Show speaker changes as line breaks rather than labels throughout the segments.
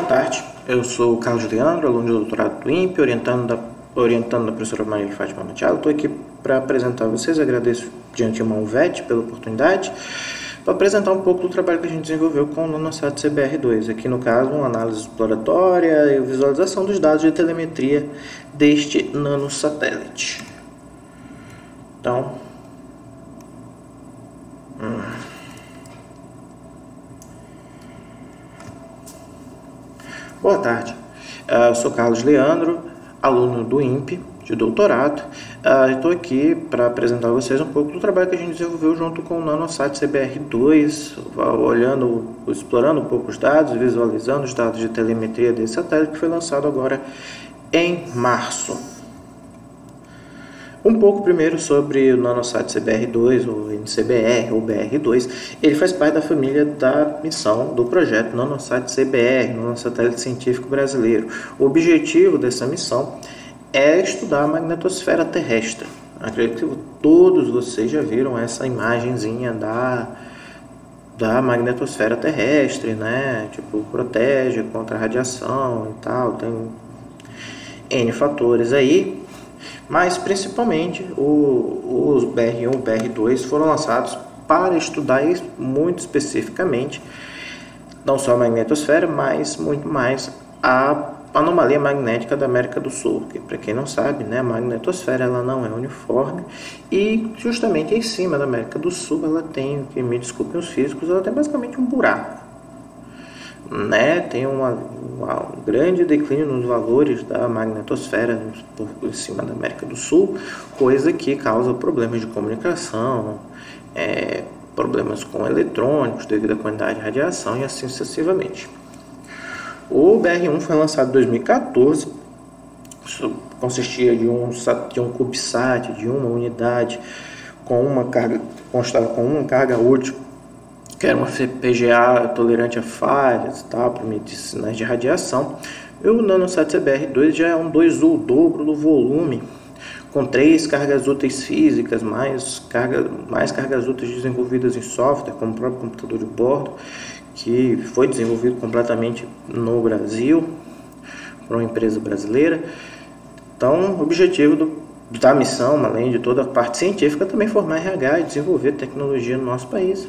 tarde, eu sou o Carlos Leandro, aluno de doutorado do INPE, orientando a professora Maria de Fátima Matiago. Estou aqui para apresentar a vocês, agradeço de antemão o VET pela oportunidade, para apresentar um pouco do trabalho que a gente desenvolveu com o Nanosat CBR2, aqui no caso uma análise exploratória e visualização dos dados de telemetria deste nanosatélite. Então, boa tarde, eu sou Carlos Leandro, aluno do INPE de doutorado. Estou aqui para apresentar a vocês um pouco do trabalho que a gente desenvolveu junto com o Nanosat CBR2, explorando um pouco os dados, visualizando os dados de telemetria desse satélite que foi lançado agora em março. Um pouco primeiro sobre o Nanosat CBR2, ou NCBR, ou BR2. Ele faz parte da família da missão do projeto Nanosat CBR, Nanosatélite Científico Brasileiro. O objetivo dessa missão é estudar a magnetosfera terrestre. Acredito que todos vocês já viram essa imagenzinha da magnetosfera terrestre, né? Tipo, protege contra a radiação e tal, tem N fatores aí. Mas principalmente os BR1 e BR2 foram lançados para estudar muito especificamente não só a magnetosfera, mas muito mais a anomalia magnética da América do Sul, que para quem não sabe, né, a magnetosfera ela não é uniforme e justamente em cima da América do Sul ela tem, que me desculpem os físicos, ela tem basicamente um buraco, né? Tem um grande declínio nos valores da magnetosfera por cima da América do Sul, coisa que causa problemas de comunicação, problemas com eletrônicos devido à quantidade de radiação e assim sucessivamente. O BR1 foi lançado em 2014, consistia de um CubeSat, de uma unidade constava com uma carga útil, que era uma PGA tolerante a falhas, tal, para medir sinais de radiação. E o Nanosat CBR2 já é um 2U, o dobro do volume, com 3 cargas úteis físicas, mais cargas úteis desenvolvidas em software, como o próprio computador de bordo, que foi desenvolvido completamente no Brasil, por uma empresa brasileira. Então, o objetivo da missão, além de toda a parte científica, é também formar RH e desenvolver tecnologia no nosso país.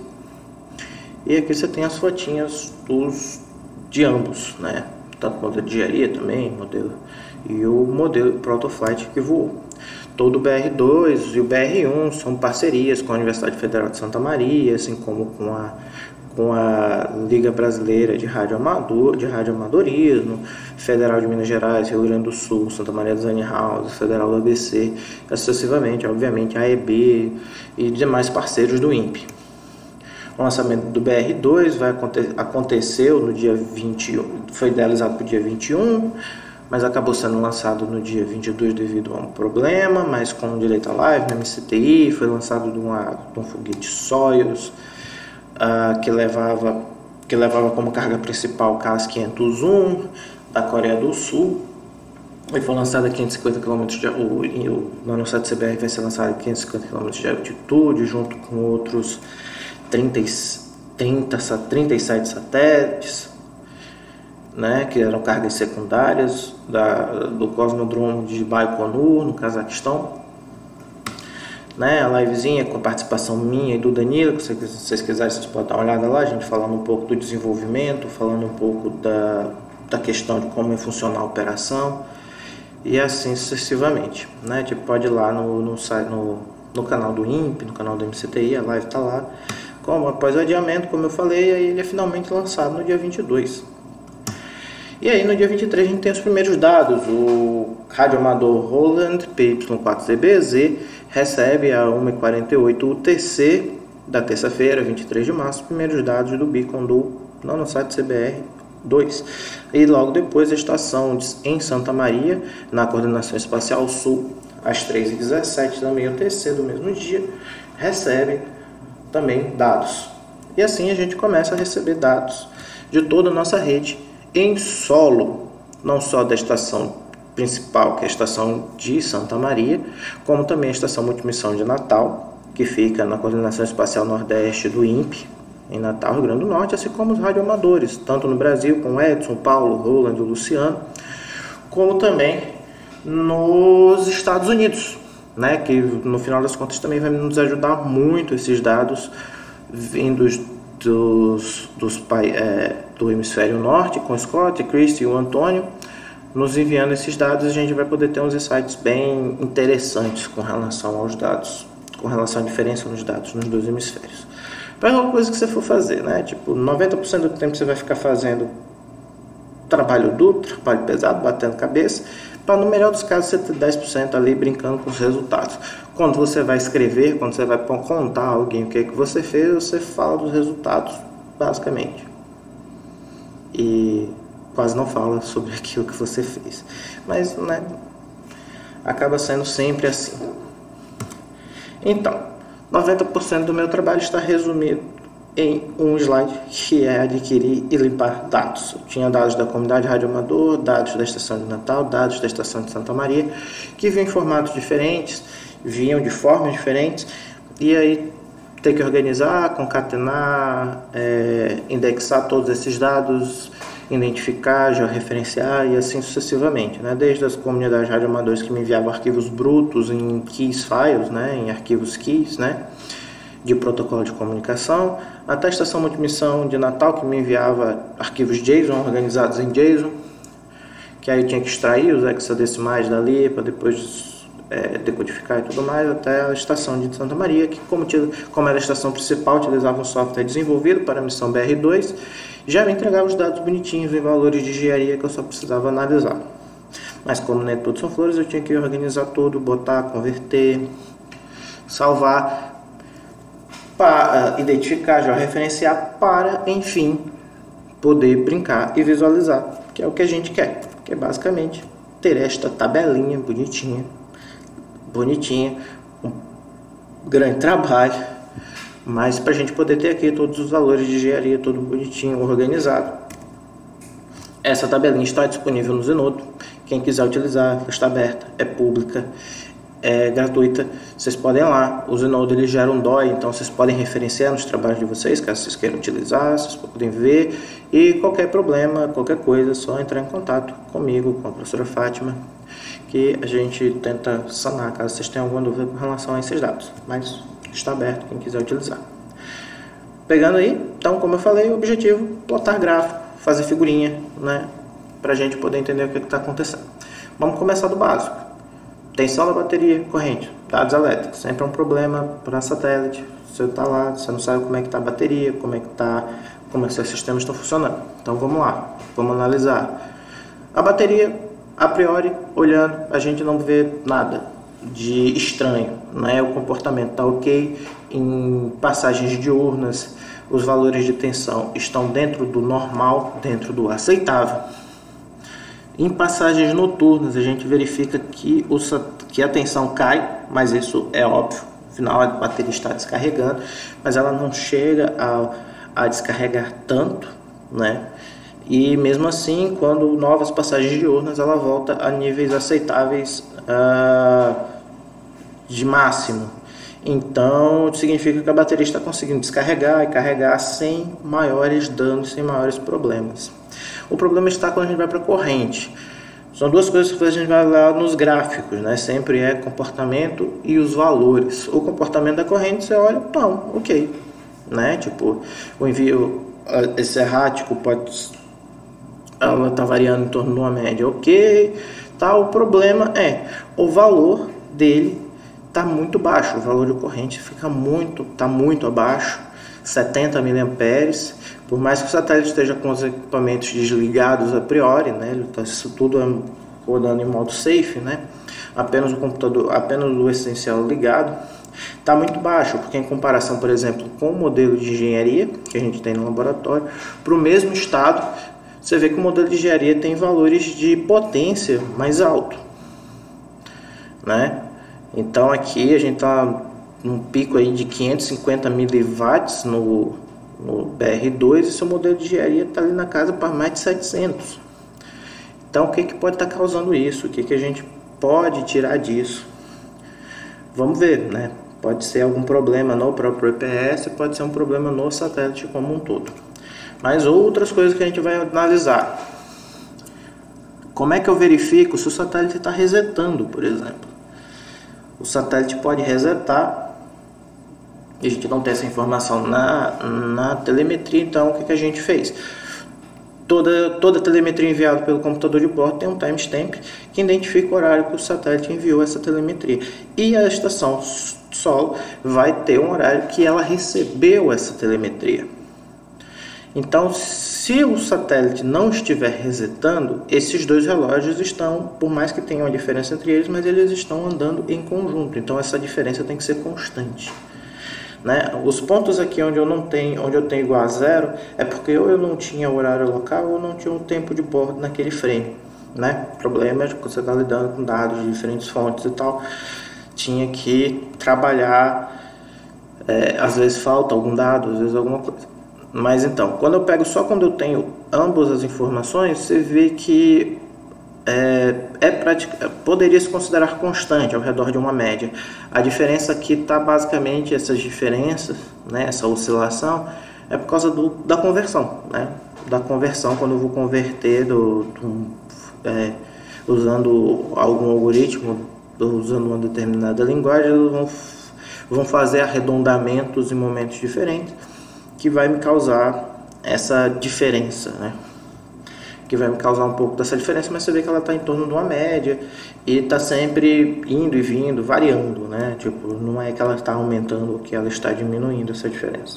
E aqui você tem as fotinhas de ambos, né? Tanto o modelo de engenharia também, e o modelo Protoflight que voou. Todo o BR2 e o BR1 são parcerias com a Universidade Federal de Santa Maria, assim como com a Liga Brasileira de Radioamadorismo, Federal de Minas Gerais, Rio Grande do Sul, Santa Maria dos House, Federal do ABC, sucessivamente, obviamente, a AEB e demais parceiros do INPE. O lançamento do BR2 aconteceu no dia 21, foi idealizado para o dia 21, mas acabou sendo lançado no dia 22 devido a um problema, mas com direito a live na MCTI, foi lançado de um foguete Soyuz, que levava como carga principal o CAS-501 da Coreia do Sul, e foi lançado a 550 km o Nanosat CBR vai ser lançado a 550 km de altitude, junto com outros 37 satélites, né, que eram cargas secundárias do cosmodromo de Baikonur, no Cazaquistão. Né, a livezinha com participação minha e do Danilo, se vocês quiserem, vocês podem dar uma olhada lá, a gente falando um pouco do desenvolvimento, falando um pouco da questão de como funciona a operação e assim sucessivamente, né? Tipo, pode ir lá no canal do INPE, no canal do MCTI, a live está lá. Após o adiamento, como eu falei, aí ele é finalmente lançado no dia 22. E aí no dia 23 a gente tem os primeiros dados. O radioamador Roland PY4ZBZ recebe a 1h48 UTC da terça-feira, 23 de março, os primeiros dados do beacon do Nanosat CBR2. E logo depois a estação em Santa Maria, na Coordenação Espacial Sul, às 3h17 também UTC do mesmo dia, recebe também dados. E assim a gente começa a receber dados de toda a nossa rede em solo, não só da estação principal, que é a estação de Santa Maria, como também a estação multimissão de Natal, que fica na Coordenação Espacial Nordeste do INPE, em Natal, Rio Grande do Norte, assim como os radioamadores, tanto no Brasil com Edson, Paulo, Roland e Luciano, como também nos Estados Unidos, né, que no final das contas também vai nos ajudar muito esses dados vindos do hemisfério norte, com o Scott, Christy e o Antônio, nos enviando esses dados. A gente vai poder ter uns insights bem interessantes com relação aos dados, com relação à diferença nos dados nos dois hemisférios. Para alguma coisa que você for fazer, né, tipo, 90% do tempo você vai ficar fazendo trabalho duro, trabalho pesado, batendo cabeça, para no melhor dos casos você ter 10% ali brincando com os resultados. Quando você vai escrever, quando você vai contar a alguém o que você fez, você fala dos resultados, basicamente. E quase não fala sobre aquilo que você fez. Mas, né, acaba sendo sempre assim. Então, 90% do meu trabalho está resumido em um slide, que é adquirir e limpar dados. Eu tinha dados da comunidade radioamador, dados da estação de Natal, dados da estação de Santa Maria, que vinham em formatos diferentes, vinham de formas diferentes, e aí ter que organizar, concatenar, indexar todos esses dados, identificar, georreferenciar e assim sucessivamente, né? Desde as comunidades radioamadores que me enviavam arquivos brutos em keys files, né? Em arquivos keys, né? De protocolo de comunicação, até a estação multimissão de Natal que me enviava arquivos JSON organizados em JSON, que aí eu tinha que extrair os hexadecimais dali para depois decodificar e tudo mais, até a estação de Santa Maria, que como era a estação principal, utilizava um software desenvolvido para a missão BR2, já me entregava os dados bonitinhos em valores de engenharia que eu só precisava analisar. Mas como nem tudo são flores, eu tinha que organizar tudo, botar, converter, salvar, para identificar, já referenciar, para, enfim, poder brincar e visualizar, que é o que a gente quer, que é basicamente ter esta tabelinha bonitinha, um grande trabalho, mas para a gente poder ter aqui todos os valores de engenharia, tudo bonitinho, organizado. Essa tabelinha está disponível no Zenodo, quem quiser utilizar, está aberta, é pública, é gratuita, vocês podem ir lá. O Zenodo ele gera um DOI, então vocês podem referenciar nos trabalhos de vocês, caso vocês queiram utilizar, vocês podem ver, e qualquer problema, qualquer coisa, é só entrar em contato comigo, com a professora Fátima, que a gente tenta sanar, caso vocês tenham alguma dúvida com relação a esses dados, mas está aberto quem quiser utilizar. Pegando aí, então, como eu falei, o objetivo, plotar gráfico, fazer figurinha, né, para a gente poder entender o que está acontecendo. Vamos começar do básico. Tensão da bateria, corrente, dados elétricos, sempre é um problema para satélite. Você está lá, você não sabe como é que está a bateria, como é que esses sistemas estão funcionando. Então vamos lá, vamos analisar. A bateria, a priori, olhando, a gente não vê nada de estranho, né? O comportamento está ok, em passagens diurnas, os valores de tensão estão dentro do normal, dentro do aceitável. Em passagens noturnas, a gente verifica que a tensão cai, mas isso é óbvio, afinal a bateria está descarregando, mas ela não chega a descarregar tanto, né? E mesmo assim, quando novas passagens diurnas, ela volta a níveis aceitáveis de máximo. Então, significa que a bateria está conseguindo descarregar e carregar sem maiores danos, sem maiores problemas. O problema está quando a gente vai para a corrente. São duas coisas que a gente vai lá nos gráficos, né? Sempre é comportamento e os valores. O comportamento da corrente, você olha, não, ok, né? Tipo, o envio, esse errático ela está variando em torno de uma média, ok, tá? O problema é o valor dele está muito baixo, o valor de corrente está muito abaixo, 70 mA. Por mais que o satélite esteja com os equipamentos desligados a priori, né, isso tudo é rodando em modo safe, né, apenas o computador, apenas o essencial ligado, está muito baixo, porque em comparação, por exemplo, com o modelo de engenharia que a gente tem no laboratório, para o mesmo estado, você vê que o modelo de engenharia tem valores de potência mais alto, né? Então aqui a gente está num pico aí de 550 miliwatts no BR2, e seu modelo de engenharia está ali na casa para mais de 700. Então o que pode estar causando isso? O que a gente pode tirar disso? Vamos ver, né? Pode ser algum problema no próprio EPS, pode ser um problema no satélite como um todo. Mas outras coisas que a gente vai analisar. Como é que eu verifico se o satélite está resetando, por exemplo? O satélite pode resetar, e a gente não tem essa informação na telemetria, então o que a gente fez? Toda telemetria enviada pelo computador de bordo tem um timestamp que identifica o horário que o satélite enviou essa telemetria. E a estação solo vai ter um horário que ela recebeu essa telemetria. Então, se o satélite não estiver resetando, esses dois relógios estão, por mais que tenha uma diferença entre eles, mas eles estão andando em conjunto. Então, essa diferença tem que ser constante. Né? Os pontos aqui onde eu tenho igual a zero é porque ou eu não tinha o horário local ou não tinha o tempo de bordo naquele frame, né? Problema de você estar lidando com dados de diferentes fontes e tal, tinha que trabalhar, às vezes falta algum dado, às vezes alguma coisa. Mas então, quando eu tenho ambas as informações, você vê que poderia se considerar constante ao redor de uma média. A diferença aqui está basicamente, essas diferenças, né, essa oscilação, é por causa da conversão, né? Da conversão, quando eu vou converter usando algum algoritmo, usando uma determinada linguagem, eles vão fazer arredondamentos em momentos diferentes, que vai me causar essa diferença, né? Que vai me causar um pouco dessa diferença, mas você vê que ela está em torno de uma média e está sempre indo e vindo, variando, né? Tipo, não é que ela está aumentando ou que ela está diminuindo essa diferença.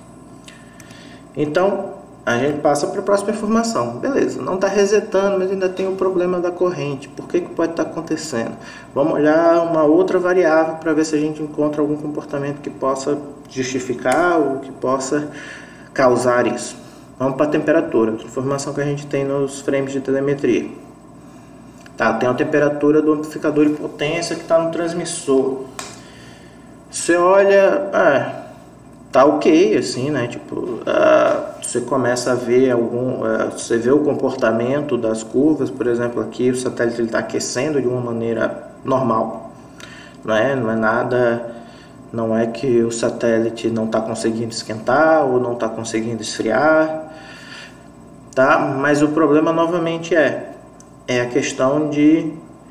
Então, a gente passa para a próxima informação. Beleza, não está resetando, mas ainda tem o problema da corrente. Por que pode estar acontecendo? Vamos olhar uma outra variável para ver se a gente encontra algum comportamento que possa justificar ou que possa causar isso. Vamos para a temperatura, a informação que a gente tem nos frames de telemetria. Tá, tem a temperatura do amplificador de potência que está no transmissor. Você olha, tá ok, assim, né? Tipo, você começa a ver você vê o comportamento das curvas, por exemplo, aqui o satélite está aquecendo de uma maneira normal, né? Não é nada. Não é que o satélite não está conseguindo esquentar ou não está conseguindo esfriar, tá? Mas o problema novamente é a questão de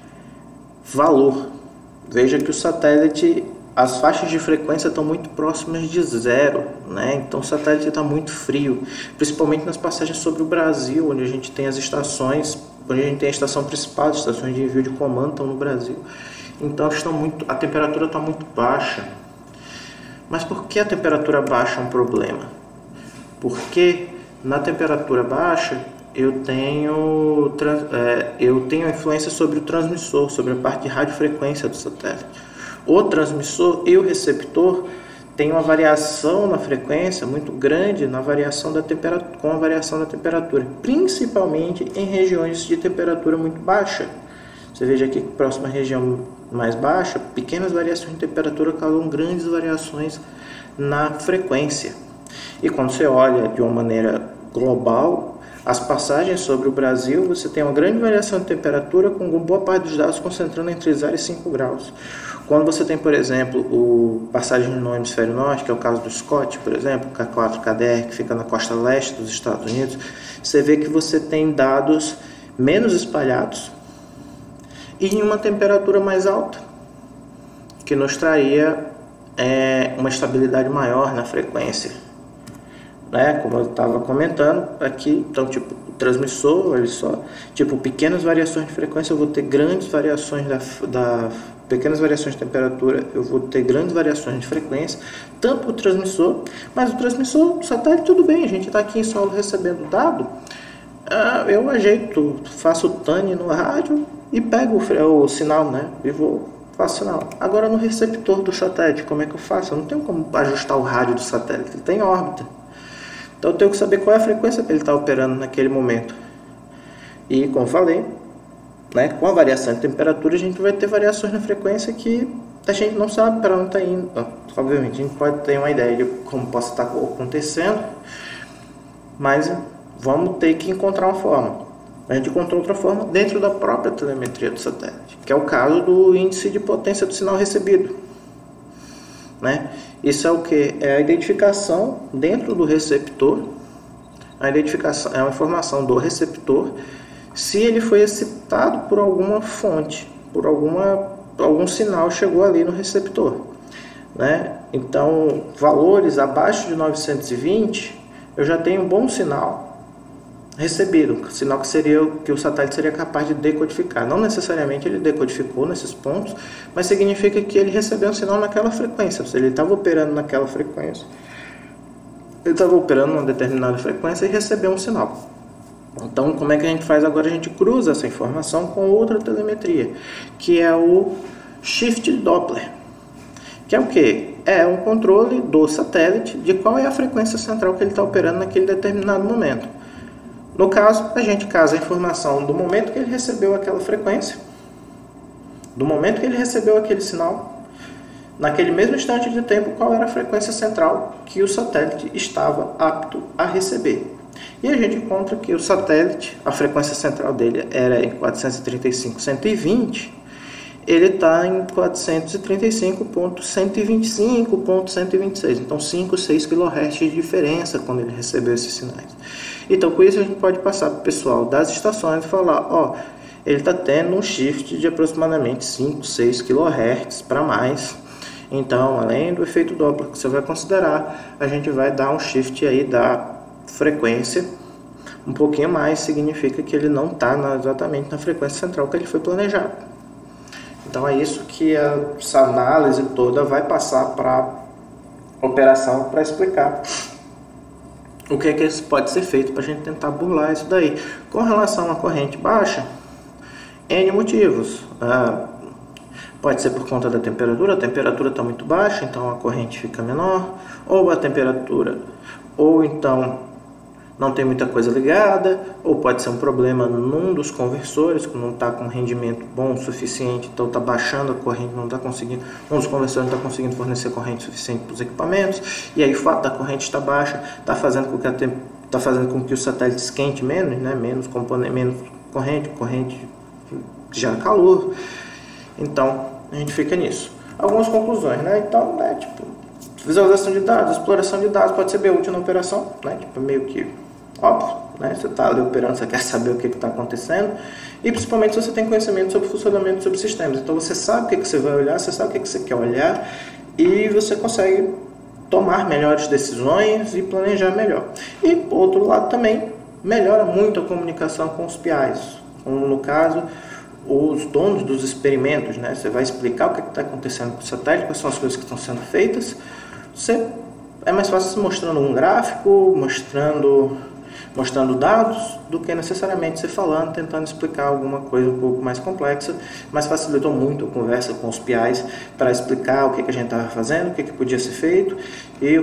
valor. Veja que o satélite, as faixas de frequência estão muito próximas de zero, né? Então o satélite está muito frio, principalmente nas passagens sobre o Brasil, onde a gente tem as estações, onde a gente tem a estação principal, as estações de envio de comando estão no Brasil. Então a temperatura está muito baixa. Mas por que a temperatura baixa é um problema? Porque na temperatura baixa eu tenho influência sobre o transmissor, sobre a parte de radiofrequência do satélite. O transmissor e o receptor têm uma variação na frequência muito grande com a variação da temperatura, principalmente em regiões de temperatura muito baixa. Você veja aqui que próxima região mais baixa, pequenas variações de temperatura causam grandes variações na frequência. E quando você olha de uma maneira global, as passagens sobre o Brasil, você tem uma grande variação de temperatura com boa parte dos dados concentrando entre 0 e 5 graus. Quando você tem, por exemplo, passagem no hemisfério norte, que é o caso do Scott, por exemplo, K4KDR, que fica na costa leste dos Estados Unidos, você vê que você tem dados menos espalhados e em uma temperatura mais alta, que nos traria uma estabilidade maior na frequência, né? Como eu estava comentando aqui, então tipo o transmissor, olha só, tipo pequenas variações de frequência, eu vou ter grandes variações pequenas variações de temperatura, eu vou ter grandes variações de frequência, tanto o transmissor, mas o transmissor, o satélite, tudo bem, a gente está aqui em solo recebendo dado, eu ajeito, faço o TANI no rádio e pego o sinal, né? E faço sinal. Agora no receptor do satélite, como é que eu faço? Eu não tenho como ajustar o rádio do satélite, ele está em órbita. Então eu tenho que saber qual é a frequência que ele está operando naquele momento. E como falei, né, com a variação de temperatura a gente vai ter variações na frequência que a gente não sabe para onde está indo. Obviamente a gente pode ter uma ideia de como possa estar acontecendo, mas vamos ter que encontrar uma forma. A gente encontrou outra forma dentro da própria telemetria do satélite, que é o caso do índice de potência do sinal recebido. né? Isso é o que? É a identificação dentro do receptor. A identificação é uma informação do receptor se ele foi excitado por alguma fonte, por algum sinal chegou ali no receptor, né? Então, valores abaixo de 920, eu já tenho um bom sinal recebido, sinal que o satélite seria capaz de decodificar. Não necessariamente ele decodificou nesses pontos, mas significa que ele recebeu um sinal naquela frequência. Se ele estava operando naquela frequência, ele estava operando uma determinada frequência e recebeu um sinal. Então, como é que a gente faz agora? A gente cruza essa informação com outra telemetria, que é o Shift Doppler, que é o que? É um controle do satélite de qual é a frequência central que ele está operando naquele determinado momento. No caso, a gente casa a informação do momento que ele recebeu aquela frequência, do momento que ele recebeu aquele sinal, naquele mesmo instante de tempo, qual era a frequência central que o satélite estava apto a receber. E a gente encontra que o satélite, a frequência central dele era em 435.120, ele está em 435.125.126, então 5, 6 kHz de diferença quando ele recebeu esses sinais. Então, com isso a gente pode passar para o pessoal das estações e falar, ó, ele está tendo um shift de aproximadamente 5, 6 kHz para mais. Então, além do efeito Doppler que você vai considerar, a gente vai dar um shift aí da frequência um pouquinho mais, significa que ele não está exatamente na frequência central que ele foi planejado. Então é isso que essa análise toda vai passar para a operação para explicar o que é que pode ser feito para a gente tentar burlar isso daí. Com relação à corrente baixa, N motivos. Pode ser por conta da temperatura, a temperatura está muito baixa, então a corrente fica menor, ou a temperatura, ou então não tem muita coisa ligada, ou pode ser um problema num dos conversores, que não está com rendimento bom o suficiente, então está baixando a corrente, não está conseguindo, um dos conversores não está conseguindo fornecer corrente suficiente para os equipamentos, e aí o fato da corrente estar baixa está fazendo com que o satélite esquente menos, né, menos corrente gera calor. Então a gente fica nisso. Algumas conclusões, né? Então, né, tipo, visualização de dados, exploração de dados pode ser bem útil na operação, né? Tipo, meio que óbvio, né? Você está ali operando, você quer saber o que está acontecendo, e principalmente se você tem conhecimento sobre o funcionamento de subsistemas. Então você sabe o que você vai olhar, você sabe o que você quer olhar, e você consegue tomar melhores decisões e planejar melhor. E por outro lado também melhora muito a comunicação com os PIs, como no caso os donos dos experimentos, né? Você vai explicar o que está acontecendo com o satélite, quais são as coisas que estão sendo feitas. É mais fácil mostrando um gráfico, mostrando dados, do que necessariamente você falando, tentando explicar alguma coisa um pouco mais complexa, mas facilitou muito a conversa com os PIs para explicar o que a gente estava fazendo, o que podia ser feito e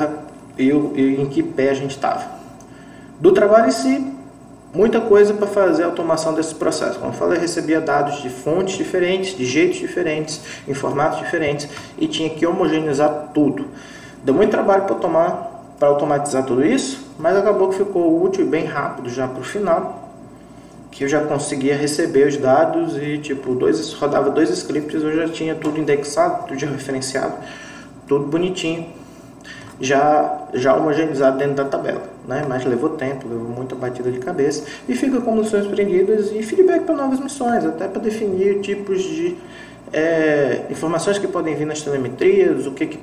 e em que pé a gente estava. Do trabalho em si, muita coisa para fazer a automação desses processos. Como eu falei, eu recebia dados de fontes diferentes, de jeitos diferentes, em formatos diferentes, e tinha que homogeneizar tudo. Deu muito trabalho para automatizar tudo isso, mas acabou que ficou útil e bem rápido já para o final, que eu já conseguia receber os dados e rodava 2 scripts, eu já tinha tudo indexado, tudo já referenciado, tudo bonitinho, já homogeneizado dentro da tabela, né? Mas levou tempo, levou muita batida de cabeça, e fica como lições aprendidas e feedback para novas missões, até para definir tipos de informações que podem vir nas telemetrias, o que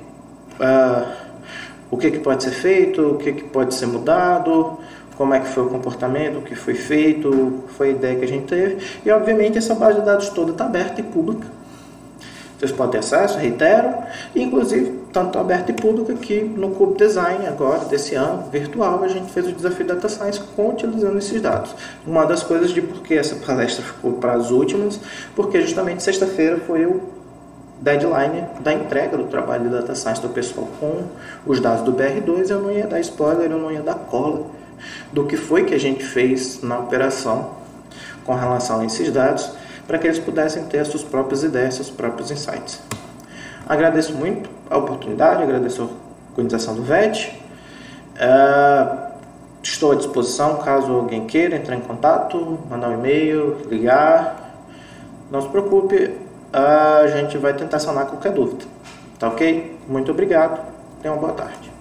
pode ser feito, o que pode ser mudado, como é que foi o comportamento, o que foi feito, foi a ideia que a gente teve. E obviamente essa base de dados toda está aberta e pública. Vocês podem ter acesso, reitero, e inclusive tanto aberta e pública que no Cube Design agora, desse ano, virtual, a gente fez o desafio Data Science utilizando esses dados. Uma das coisas de por que essa palestra ficou para as últimas, porque justamente sexta-feira foi o deadline da entrega do trabalho de Data Science do pessoal com os dados do BR2. Eu não ia dar spoiler, eu não ia dar cola do que foi que a gente fez na operação com relação a esses dados, para que eles pudessem ter as suas próprias ideias, seus próprios insights. Agradeço muito a oportunidade, agradeço a organização do VET. Estou à disposição caso alguém queira entrar em contato, mandar um e-mail, ligar. Não se preocupe, a gente vai tentar sanar qualquer dúvida. Tá ok? Muito obrigado. Tenha uma boa tarde.